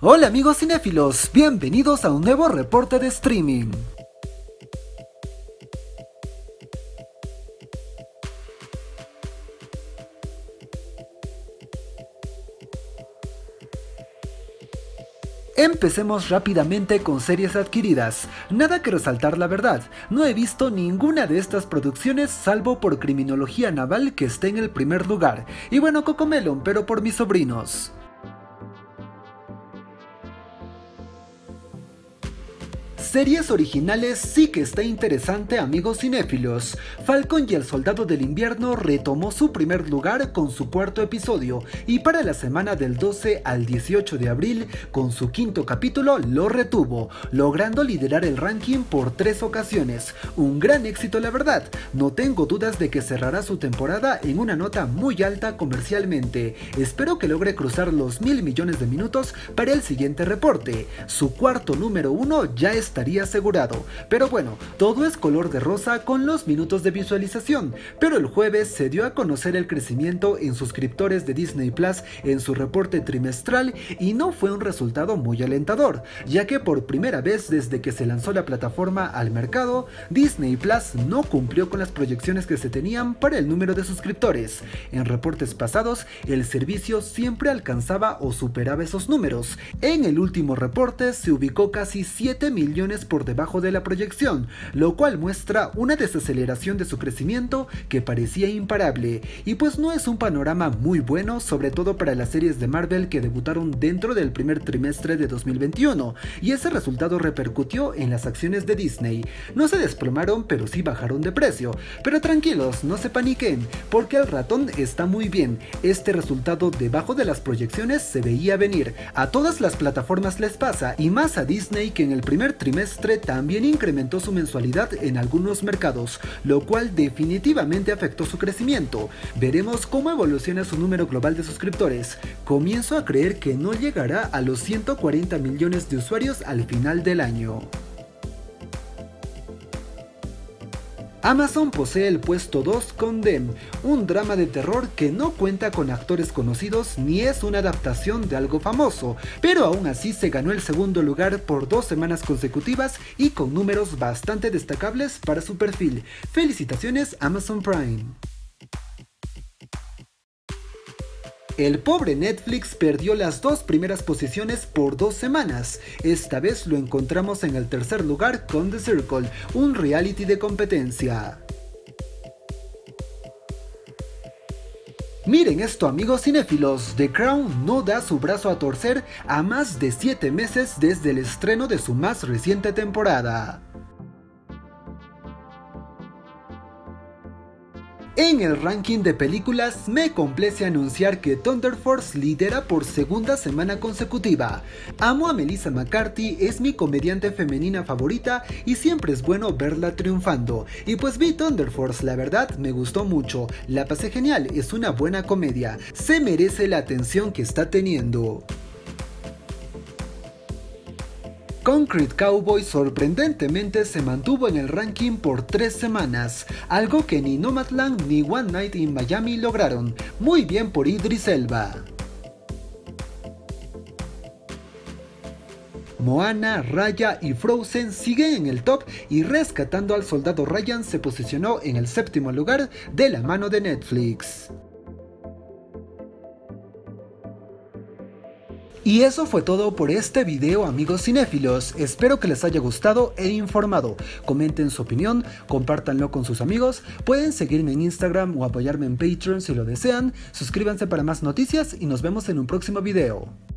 Hola amigos cinéfilos, bienvenidos a un nuevo reporte de streaming. Empecemos rápidamente con series adquiridas. Nada que resaltar, la verdad, no he visto ninguna de estas producciones salvo por Criminología Naval, que está en el primer lugar, y bueno, Cocomelon, pero por mis sobrinos. Series originales sí que está interesante, amigos cinéfilos. Falcon y el Soldado del Invierno retomó su primer lugar con su cuarto episodio, y para la semana del 12 al 18 de abril, con su quinto capítulo, lo retuvo, logrando liderar el ranking por 3 ocasiones. Un gran éxito, la verdad. No tengo dudas de que cerrará su temporada en una nota muy alta comercialmente. Espero que logre cruzar los 1.000 millones de minutos para el siguiente reporte. Su cuarto número 1 ya estaría asegurado, pero bueno, todo es color de rosa con los minutos de visualización. Pero el jueves se dio a conocer el crecimiento en suscriptores de Disney Plus en su reporte trimestral, y no fue un resultado muy alentador, ya que por primera vez desde que se lanzó la plataforma al mercado, Disney Plus no cumplió con las proyecciones que se tenían para el número de suscriptores. En reportes pasados, el servicio siempre alcanzaba o superaba esos números. En el último reporte se ubicó casi 7 millones por debajo de la proyección, lo cual muestra una desaceleración de su crecimiento que parecía imparable, y pues no es un panorama muy bueno, sobre todo para las series de Marvel que debutaron dentro del primer trimestre de 2021, y ese resultado repercutió en las acciones de Disney. No se desplomaron, pero sí bajaron de precio, pero tranquilos, no se paniquen, porque el ratón está muy bien. Este resultado debajo de las proyecciones se veía venir, a todas las plataformas les pasa, y más a Disney, que en el primer trimestre también incrementó su mensualidad en algunos mercados, lo cual definitivamente afectó su crecimiento. Veremos cómo evoluciona su número global de suscriptores. Comienzo a creer que no llegará a los 140 millones de usuarios al final del año. Amazon posee el puesto 2 con Them, un drama de terror que no cuenta con actores conocidos ni es una adaptación de algo famoso, pero aún así se ganó el segundo lugar por 2 semanas consecutivas y con números bastante destacables para su perfil. Felicitaciones, Amazon Prime. El pobre Netflix perdió las 2 primeras posiciones por 2 semanas. Esta vez lo encontramos en el tercer lugar con The Circle, un reality de competencia. Miren esto, amigos cinéfilos, The Crown no da su brazo a torcer a más de 7 meses desde el estreno de su más reciente temporada. En el ranking de películas, me complace anunciar que Thunder Force lidera por segunda semana consecutiva. Amo a Melissa McCarthy, es mi comediante femenina favorita y siempre es bueno verla triunfando. Y pues vi Thunder Force, la verdad me gustó mucho, la pasé genial, es una buena comedia, se merece la atención que está teniendo. Concrete Cowboy sorprendentemente se mantuvo en el ranking por 3 semanas, algo que ni Nomadland ni One Night in Miami lograron. Muy bien por Idris Elba. Moana, Raya y Frozen siguen en el top, y Rescatando al Soldado Ryan se posicionó en el 7º lugar de la mano de Netflix. Y eso fue todo por este video, amigos cinéfilos. Espero que les haya gustado e informado. Comenten su opinión, compártanlo con sus amigos, pueden seguirme en Instagram o apoyarme en Patreon si lo desean. Suscríbanse para más noticias y nos vemos en un próximo video.